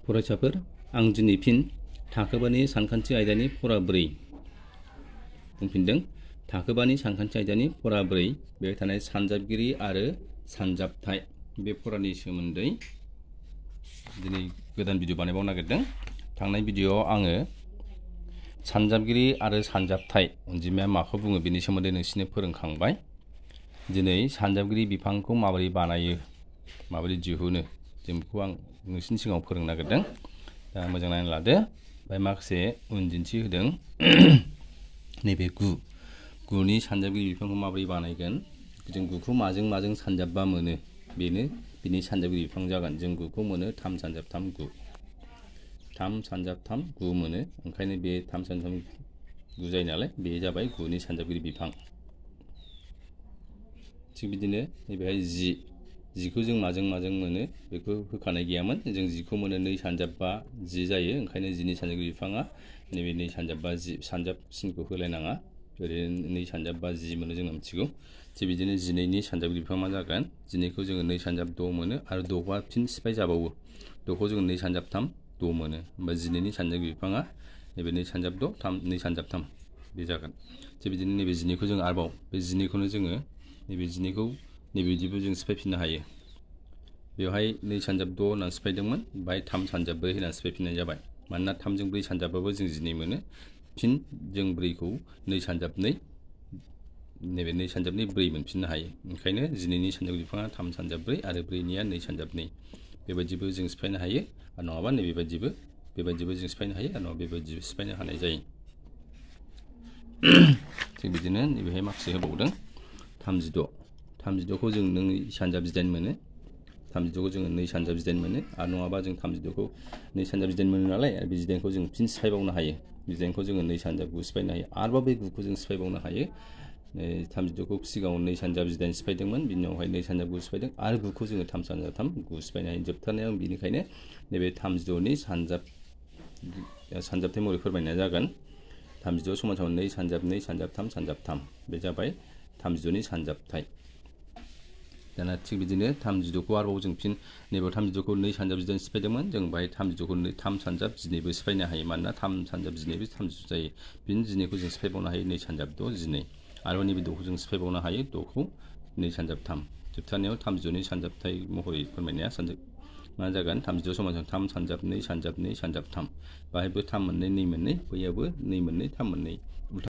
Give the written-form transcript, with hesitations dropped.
फरायसाफोर आं दिनै फिन थाखोबानि सानखान्थि आयदानि फरा 4 बुंफिनदों। थाखोबानि सानखान्थि आयदानि फरा 4 बेयाव थानाय सानजाबगिरि आरो सानजाबथाय बे फरानि सोमोन्दै दिनै गोदान भिडिअ बानायबावनो नागिरदों। थांनाय भिडिअआव आङो सानजाबगिरि आरो सानजाबथाय अनजिमाया माखौ बुङो बेनि सोमोन्दै नोंसिनो फोरोंखांबाय। दिनै सानजाबगिरि बिफांखौ माबोरै बानायो, माबोरै दिहुनो, जों बेखौ आं नोंसिनि सिगाङाव फोरोंनो नागिरदों। दा मोजां नायनानै लादो। ओमफ्राय माखासे उनदिन्थि होदों। नैबे गुनि सानजाबगिरि बिफांखौ माबोरै बानायगोन, जों गुखौ माजों माजों सानजाबबा मोनो, बेनो बिनि सानजाबगिरि बिफां जागोन। जों गुखौ मोनो 3 सानजाब 3 गु, 3 सानजाब 3 गु मोनो। ओंखायनो बे 3 सानजाब 3 गु जायो नालाय, बे जाबाय गुनि सानजाबगिरि बिफां। थिग बिदिनो नैबेहाय जिखौ जों माजों माजों मोनो बेखौ होखानाय गैयामोन। जों जिखौ मोनो 2 सानजाब 5 10 जायो। ओंखायनो जिनि सानजाबगिरि बिफाङा नैबे 2 सानजाब 5 10 सानजाब सिनखौ होलायनाङा, ओरैनो 2 सानजाब 5 10 मोनो जों मिथिगौ। थिग बिदिनो 12नि सानजाबगिरि बिफाङा मा जागोन? 12खौ जोङो 2 सानजाब 6 मोनो आरो 6आ फिन सिफाय जाबावो। 6खौ जोङो 2 सानजाब 3 6 मोनो। होमबा 12नि सानजाबगिरि बिफाङा नैबे 2 सानजाब 6 2 सानजाब 3 बे जागोन। थिग बिदिनो नैबे 12खौ जों आरोबाव बे 12खौनो जोङो नैबे 12खौ नैबेदिबो जों सिफायफिननो हायो। बेवहाय 2 सानजाब 6 होननानै सिफायदोंमोन, बाहाय 3 सानजाब 4 होननानै सिफायफिननाय जाबाय। मानोना 3 जों 4 सानजाबबाबो जों 12 मोनो। फिन जों 4खौ 2 सानजाब 2 नैबे 2 सानजाब 2 4 मोनफिननो हायो। ओंखायनो 12नि सानजाबगिरि बिफाङा 3 सानजाब 4 आरो 4निया 2 सानजाब 2 बेबायदिबो जों सिफायनो हायो। आरो नङाबा बेबायदिबो जों सिफायनो हायो, आरो नङाबा बेबायदिबो सिफायनो हानाय जायो। थिग बिदिनो नैबेहाय माखासे होबावदों। 36खौ जों 2 सानजाब 18 मोनो। 36खौ जोङो 2 सानजाब 18 मोनो, आरो नङाबा जों 36खौ 2 सानजाब 18 मोनो नालाय, आरो बे 18खौ जों फिन सिफायबावनो हायो। 18खौ जोङो 2 सानजाब 9 सिफायनो हायो। आरोबाव बे 9खौ जों सिफायबावनो हायो। 36खौ सिगाङाव 2 सानजाब 18 सिफायदोंमोन, बिनि उनावहाय 2 सानजाब 9 सिफायदों, आरो 9खौ जोङो 3 सानजाब 3 9 सिफायनो हायो। जोबथारनायाव बेनिखायनो नैबे 36नि सानजाबथाय महरै फोरमायनाया जागोन 36 समान 2 सानजाब 2 सानजाब 3 सानजाब 3 बे जाबाय 36नि सानजाबथाय। दाना थिग बिदिनो 36खौ आरोबाव जों फिन नैबेयाव 36खौ 2 सानजाब 18 सिफायदोंमोन, जों बाहाय 36खौ 3 सानजाब 12बो सिफायनो हायो। मानोना 3 सानजाब 12 36 जायो। बिनि 12खौ जों सिफायबावनो हायो 2 सानजाब 6 12, आरो नैबे 6खौ जों सिफायबावनो हायो। 6खौ 2 सानजाब 3 जोबथारनायाव 36नि सानजाबथाय महरै फोरमायनाया मा जागोन? 36 समान 3 सानजाब 2 सानजाब 2 सानजाब 3 बाहायबो 3 मोननै 2 मोननै, बैयाबो 2 मोननै 3 मोननै।